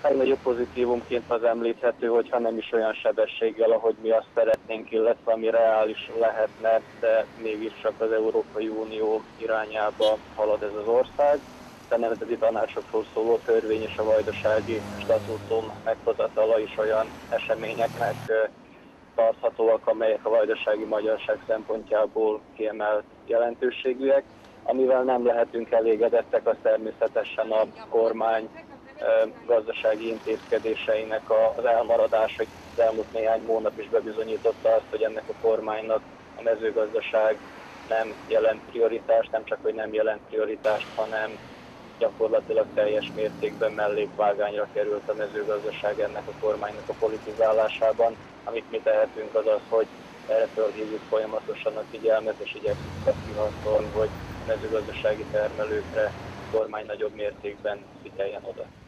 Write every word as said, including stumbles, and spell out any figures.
legnagyobb pozitívumként az említhető, hogyha nem is olyan sebességgel, ahogy mi azt szeretnénk, illetve ami reális lehetne, de mégiscsak az Európai Unió irányába halad ez az ország. A nemzeti tanácsokról szóló törvény és a vajdasági statútum meghozatala is olyan eseményeknek tarthatóak, amelyek a vajdasági magyarság szempontjából kiemelt jelentőségűek. Amivel nem lehetünk elégedettek, az természetesen a kormány gazdasági intézkedéseinek az elmaradása. Az elmúlt néhány hónap is bebizonyította azt, hogy ennek a kormánynak a mezőgazdaság nem jelent prioritást, nem csak hogy nem jelent prioritást, hanem gyakorlatilag teljes mértékben mellékvágányra került a mezőgazdaság ennek a kormánynak a politizálásában. Amit mi tehetünk, az az, hogy erre fölhívjuk folyamatosan a figyelmet, és igyekszünk azt kiharcolni, hogy a mezőgazdasági termelőkre a kormány nagyobb mértékben figyeljen oda.